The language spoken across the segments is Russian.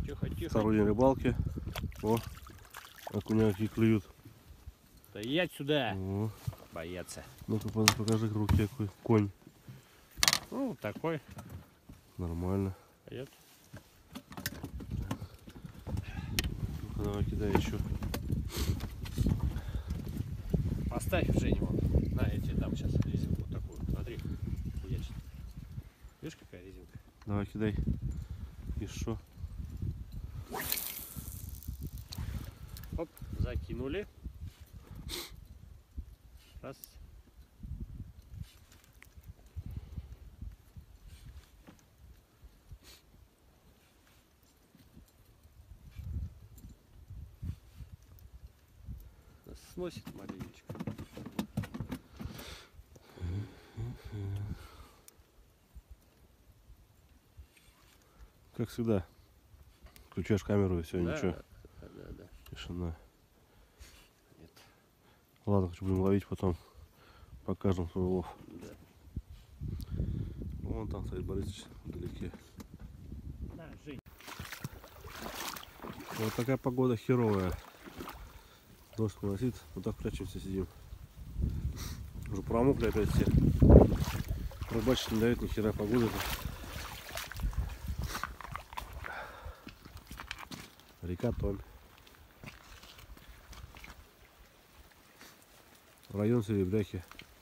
Тихо, тихо. Второй день рыбалки. О, окуняки клюют. Стоять сюда. О. Бояться. Ну-ка покажи в руке какой конь. Ну, такой. Нормально. Пойдет. Ну-ка, давай кидай еще. Поставь, Женя, вот. На, я тебе дам сейчас резинку вот такую. Смотри, хуячит. Видишь, какая резинка? Давай кидай. Еще. Оп, закинули. Раз. Сносит маленечко. Как всегда. Включаешь камеру и все, Да, ничего. да. Тишина. Нет. Ладно, будем ловить потом. Покажем свой улов. Да. Вон там стоит Борисович вдалеке. Да, Жень. Вот такая погода херовая. Дождь моросит, вот так прячемся, сидим. Уже промокли опять все. Рыбачить не дает ни хера погода-то. Река Томь. Район Серебряхи.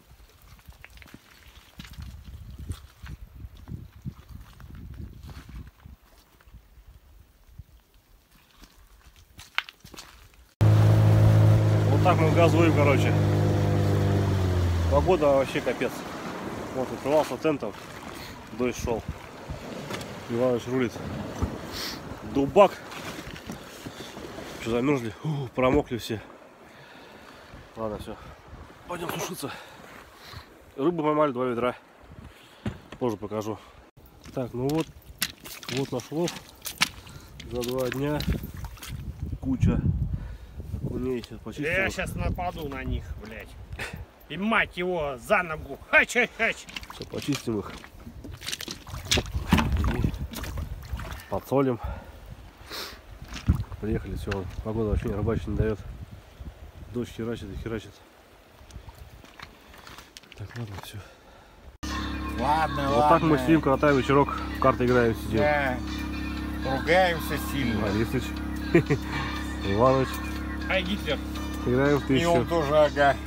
Вот так мы газуем, короче. Погода вообще капец. Вот открывался тентом, дождь шел. Иванович рулит. Дубак. Что, замерзли? Промокли все. Ладно, все. Пойдем сушиться. Рыбу поймали 2 ведра. Позже покажу. Так, ну вот. Вот наш лов. За 2 дня. Куча окуней. Сейчас почистим. Я сейчас нападу на них, блядь. И мать его за ногу. Хач-хач-хач. Все, почистим их. И подсолим. Приехали, все. Погода вообще рыбачить не дает. Дождь херачит и херачит. Так, ладно, все. Ладно, Вот ладно. так мы сидим, коротаем вечерок, в карты играем, сидим. Да. Ругаемся сильно. Борисович, Иванович. Ай, Гитлер. Играем в И он 1000. тоже, ага.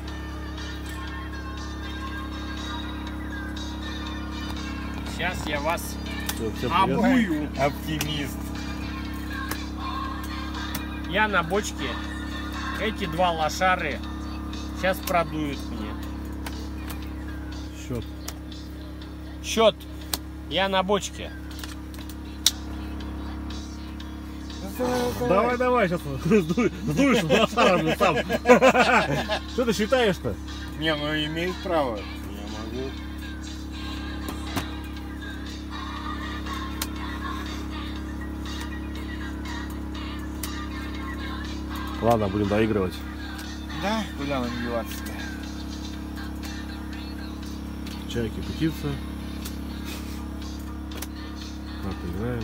Сейчас я вас Всё, всем привет. обую. Оптимист. Я на бочке. Эти 2 лошары сейчас продуют мне. Счет. Счет. Я на бочке. Давай, давай, сейчас сдуешь лошаром сам. Что ты считаешь-то? Не, ну имеет право. Я могу. Ладно, будем доигрывать. Да, куда нам деваться-то? Чайки птица. Карты играем.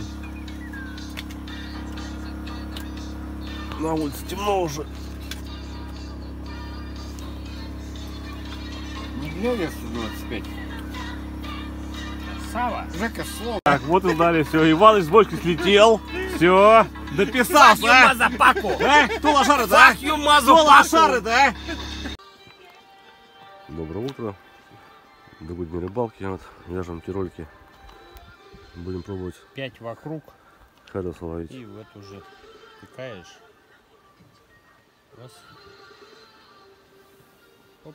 На улице темно уже. Не глядя 125. Сава. Жека, слово. Так, вот и сдали, все. Иваныч с бочки слетел. Все. Дописался, а? Мазапаку. Кто лошары-то, а? Сахью Кто мазапаку. лошары-то, а? Доброе утро. Другой день рыбалки. Вот, вяжем те ролики. Будем пробовать 5 вокруг. хариуса ловить. И в эту же тыкаешь. Раз. Оп.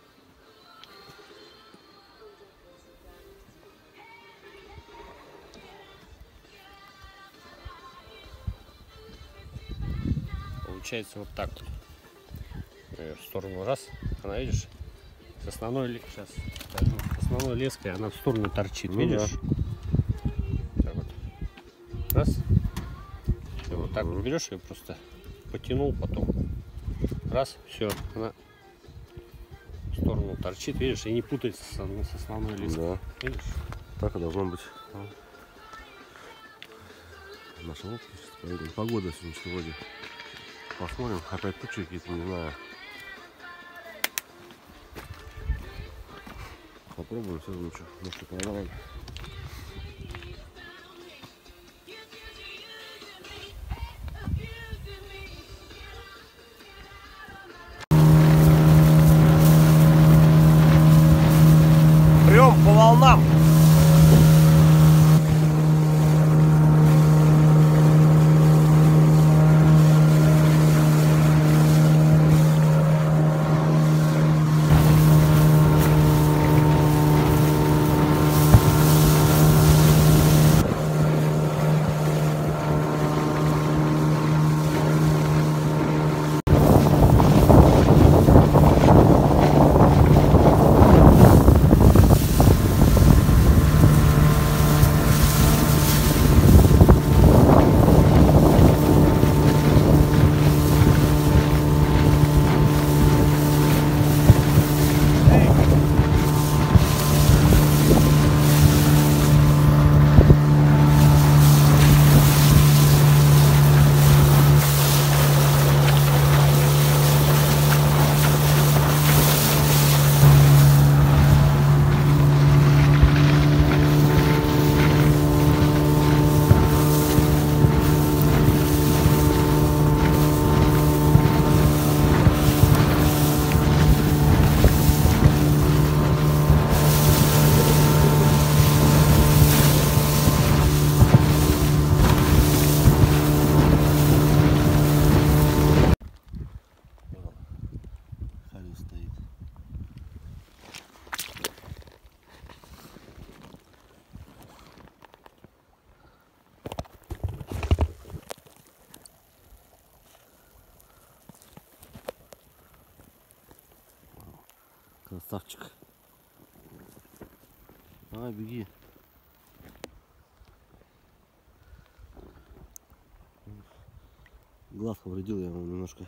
Получается вот так вот. В сторону раз. Она, видишь, с основной, сейчас, с основной леской она в сторону торчит. Ну, видишь? Да. Так вот. Раз. И вот так вот берешь и просто потянул, потом раз, все, она в сторону торчит, видишь, и не путается с основной леской. Да. Видишь? Так и должно быть. Наши лодки. Сейчас поедем. Погода сегодня вроде. Посмотрим. Опять тучи какие-то, не знаю. Попробуем, все равно ничего. Может, и поймаем. Прям по волнам. Красавчик. Давай, беги. Глаз повредил я ему немножко.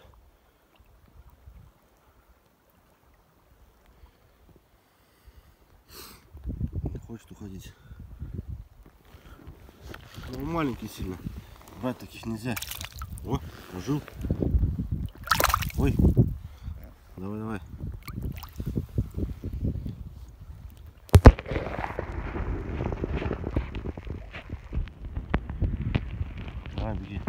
Не хочет уходить. Ну, маленький сильно. Брать таких нельзя. О, ужил. Ой. Давай, давай. Беги.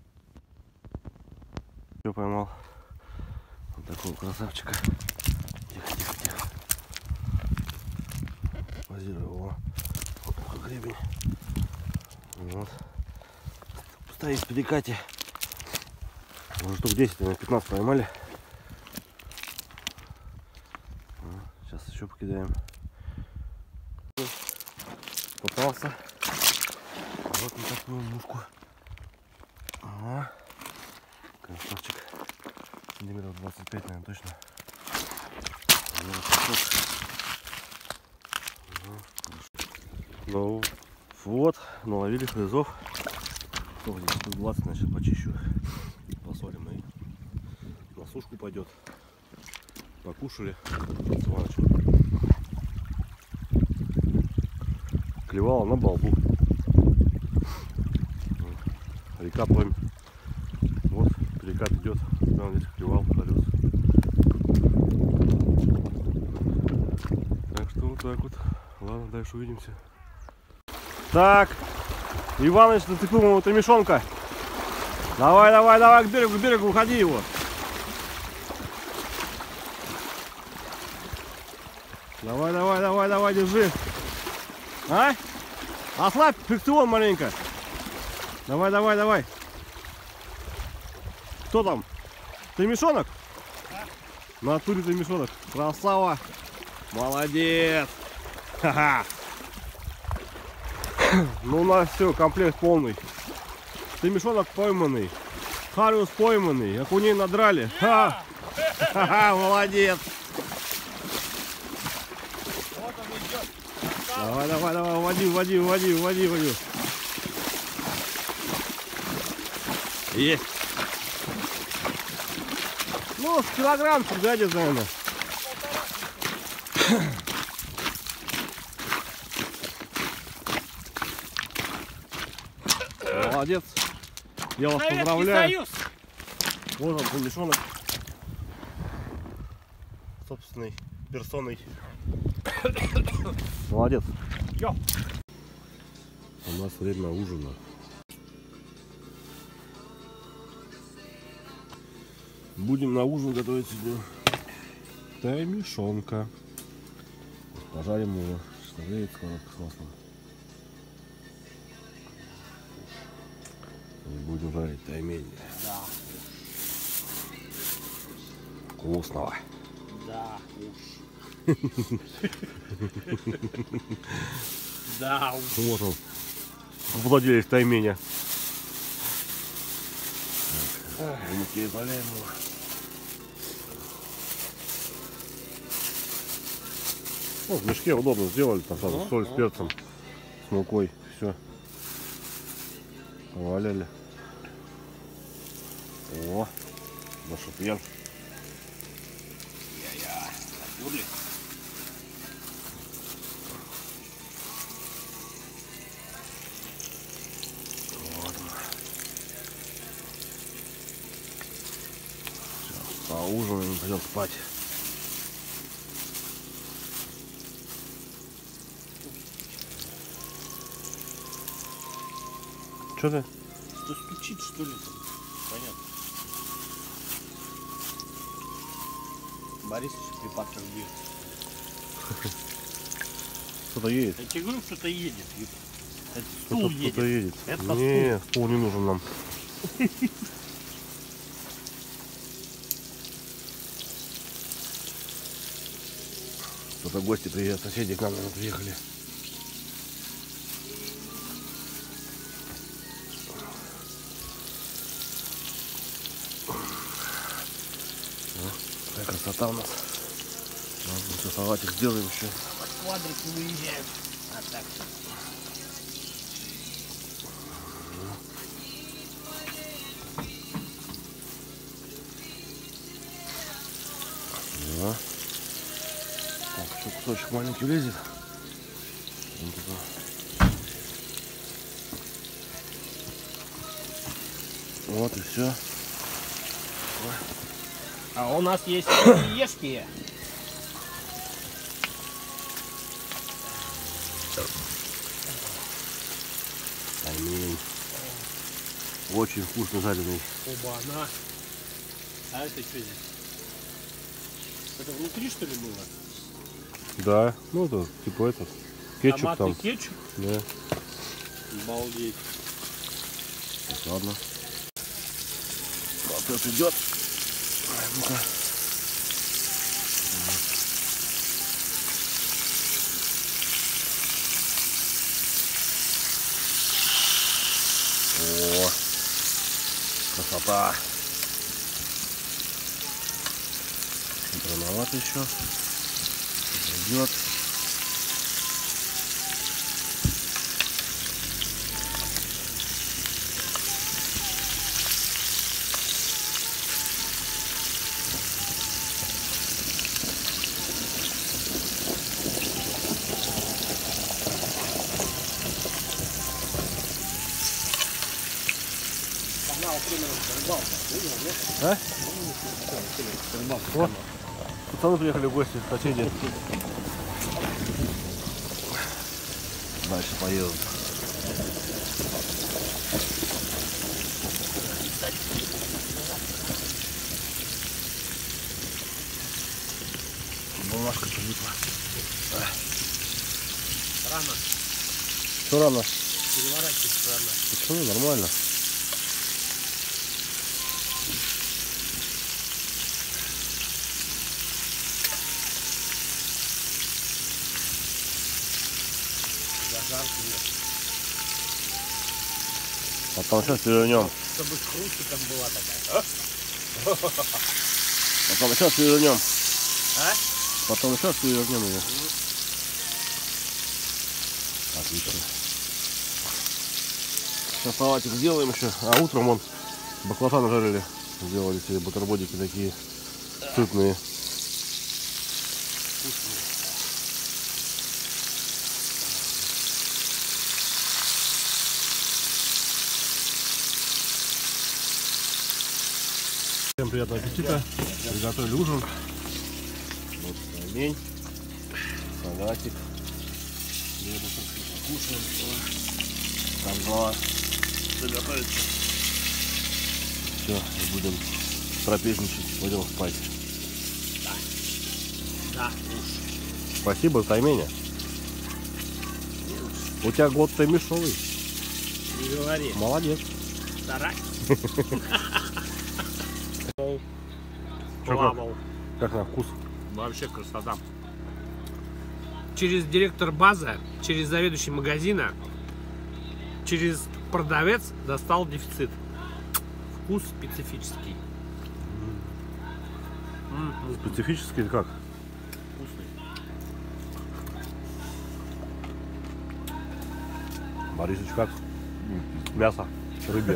Все поймал. Вот такого красавчика. Тихо, тихо, тихо. Позирую его. Вот такой гребень. Вот. Стоит в перекате. Уже штук 10, наверное, 15 поймали. Сейчас еще покидаем. Попался. Вот на такую мушку. Ага. Красавчик. Сантиметров 25, наверное, точно. Ну вот, наловили хрызов. Сколько здесь? 120, значит, почищу. Посолим и на сушку пойдет. Покушали с Иванычем. Клевала на балбу. Река Промь. Вот перекат идет. Там здесь клевал колес. Так что вот так вот. Ладно, дальше увидимся. Так, Иваныч зацепил моего томишонка. Давай, давай, давай, к берегу, уходи его. Давай, давай, давай, давай, держи. А? Ослабь фрикцион маленько. Давай, давай, давай. Кто там? Ты мешонок? Да. На натуре ты мешонок. Красава. Молодец. Ха-ха. Ну у нас все, комплект полный. Ты мешонок пойманный. Хариус пойманный. Окуней надрали. Ха-ха, молодец. Вот он идет. Давай, давай, давай, уводи. Есть. Ну, с килограммчик, да, где-то, наверное. Молодец. Я вас Советский поздравляю. Союз. Вот он, кумешонок. Собственной персоной. Молодец. Йо. У нас время ужина. Будем на ужин готовить сегодня таймишонка. Пожарим его, что скоро с маслом. И будем жарить таймень. Да. Вкусного. Да уж. Да уж. Вот он, владелец тайменя. В муке заляем его. Ну, в мешке удобно сделали, там сразу соль с перцем, с мукой, все. Поваляли. О, да шапьян. Вот он. Сейчас поужинаем и пойдем спать. Что ты? Что стучит, что ли? Там? Понятно. Борис еще припадком бьет. Кто-то едет. Я тебе говорю, что-то едет. Это стул едет. Кто-то едет. Это Не, стул не нужен нам. Кто-то гости приехали, соседи к нам, наверное, приехали. Какая красота у нас. Мы еще салатик сделаем еще. Под квадрик не выезжают. А так. Да. Так, еще кусочек маленький лезет. Вот это. Вот и все. А у нас есть ешки. Таймень. Очень вкусно жареный. Оба-на. А это что здесь? Это внутри, что ли, было? Да, ну это типа этот кетчуп Томатный там. кетчуп? Да. Обалдеть. Так, ладно. Процесс идет. Ну-ка. О, красота. Рановато еще. Идет. А? Вот. Пацаны приехали в гости, соседи. Дальше поедут. Бумажка прилипла. Рано. Что рано? Переворачивать рано. Почему? Нормально. Зажарки нет. Потом сейчас перевернем. Чтобы с хрустиком была такая. Потом сейчас перевернем. А? Потом сейчас перевернем ее. Отлично. Сейчас салатик сделаем еще. А утром вон баклажаны жарили. Сделали себе бутербродики такие сытные. Всем приятного аппетита. Приготовили ужин. Вот пельмень, салатик. Хлебушек, кушаем. Там голова заготовится. Все, мы будем трапезничать, пойдем спать. Да. Спасибо, Тайменя. У тебя год-то мешовый. Не говори. Молодец. Старай. Чё, как на вкус? Вообще красота. Через директор базы, через заведующий магазина, через продавец достал дефицит. Вкус специфический. Специфический как? Вкусный. Борисыч, как? Мясо, рыбе.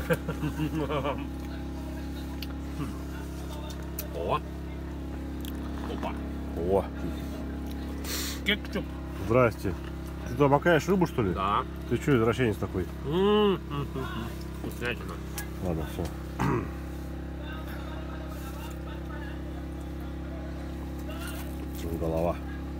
О. Опа. О, Кетчуп. здрасте. Ты туда макаешь рыбу, что ли? Да. Ты что, извращенец такой? Вкуснятина. Ладно, все. Голова.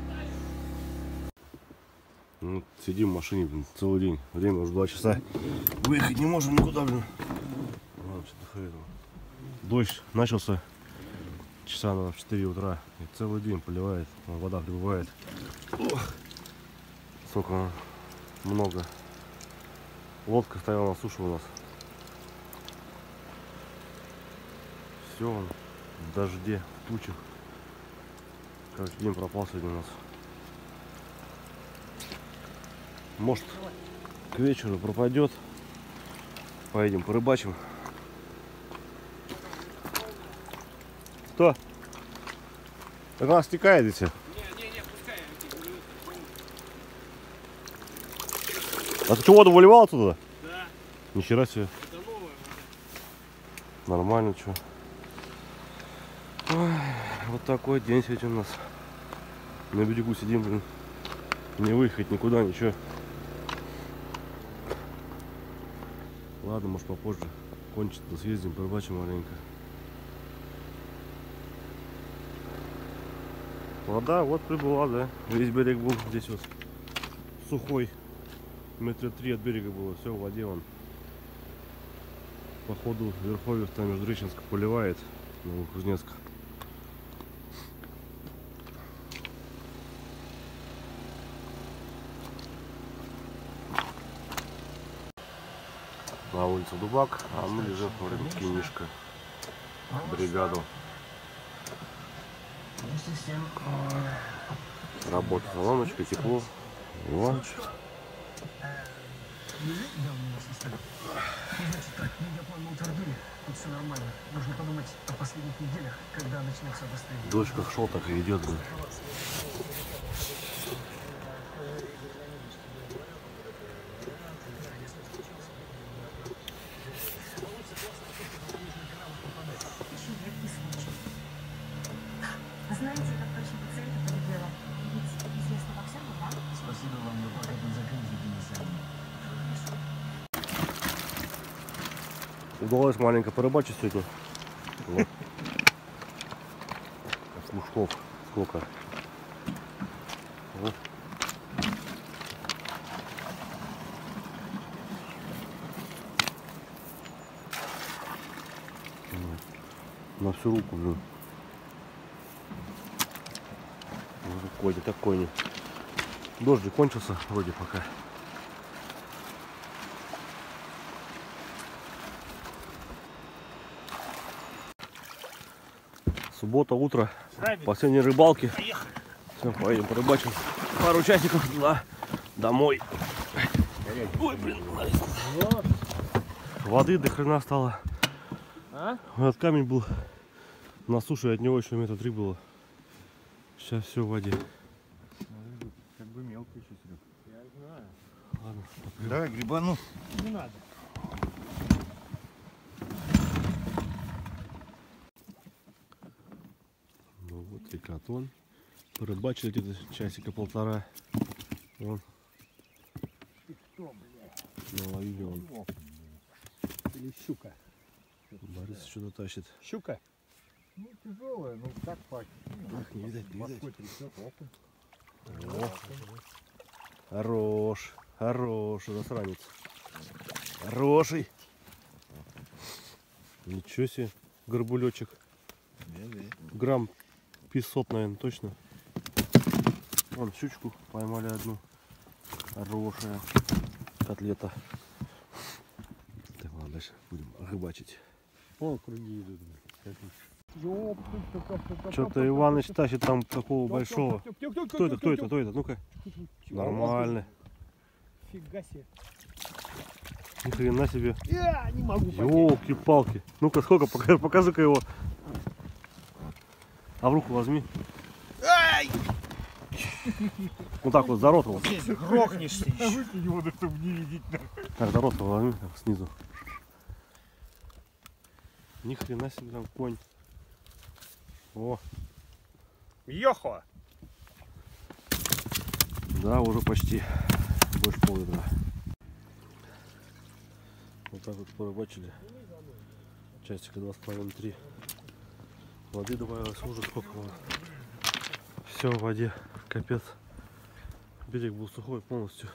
Ну, сидим в машине, блин, целый день. Время уже 2 часа. Выехать не можем никуда, блин. Ладно, что-то хрен. Дождь начался часа на 4 утра. И целый день поливает, вода прибывает. Ох, сколько много. Лодка стояла на суше у нас. Все в дожде, в тучах. Каждый день пропал сегодня у нас. Может, к вечеру пропадет. Поедем порыбачим. Что? Так она стекает здесь. Не, пускай. А ты что, воду выливал оттуда? Да. Нихера себе. Это новая вода. Нормально, что. Вот такой день сегодня у нас. На берегу сидим, блин. Не выехать никуда, ничего. Ладно, может попозже кончится, съездим, порыбачим маленько. Вода вот прибыла, да. Весь берег был здесь вот сухой. Метра 3 от берега было, все в воде он. Походу Верховьев там Междуреченска поливает, Новокузнецк. На улице Дубак, а мы лежим в рынке Мишка. Бригаду. Работа соломочка, тепло. Вот. Дождь как шел, так и идет. Знаете, как точно пациента полюбила? Ведь известно во всем, да? Спасибо вам, вы пока под закрытие принесли. Удалось маленько порыбачить сегодня. Вот. Слушков сколько. Вот. На всю руку, блин. Рукой не такой не. Дождик кончился вроде пока. Суббота, утро. Последние рыбалки. Все, поедем порыбачим. Пару часиков туда, домой. Ой, блин. Воды до хрена стало. Этот камень был на суше, от него еще метра 3 было. Сейчас все в воде. Как бы мелко еще, Серег. Я знаю. Ладно. Давай грибану. Не надо. Ну вот и катон. Порыбачили где-то часика полтора. Вон. Наловили он. Или щука. Борис что-то тащит. Щука? Ну, тяжелая, ну так пахнет. Ах, не видать, не видать. Морской трясет, окунь. О, хорош, хороший засранец. Хороший. Ничего себе, горбулечек. Грамм 500, наверное, точно. Вон щучку поймали одну. Хорошая котлета. Так, ладно, дальше будем рыбачить. Вон круги идут. Что-то Иваныч тащит там такого большого. Кто это, кто это, кто это? Ну-ка. Нормально. Фига себе. Ни хрена себе. Я не могу пойти. Ёлки-палки. Ну-ка, сколько? Покажи-ка его. А в руку возьми. Вот так вот за рот его. Грохнешься еще. Выкинь его, да, чтобы не видеть. Так, за рот его возьми, так, снизу. Ни хрена себе там конь. О, Йохо! да, уже почти. Больше пол-литра. Вот так вот порыбачили. Часика 2,5-3. Воды добавилось уже сколько. Все в воде. Капец. Берег был сухой полностью.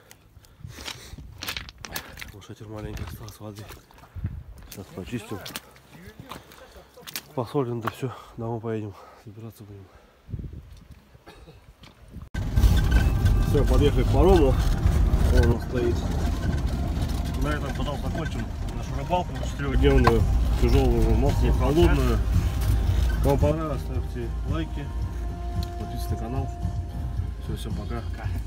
Шатер маленький осталось воды. Сейчас почистим. Посолим, да все. Домой поедем. Собираться будем. Все, подъехали к парому. Он у нас стоит. На этом потом закончим нашу рыбалку 4-дневную, тяжелую, мокрую, холодную. Вам понравилось, ставьте лайки, подписывайтесь на канал. Все, всем пока.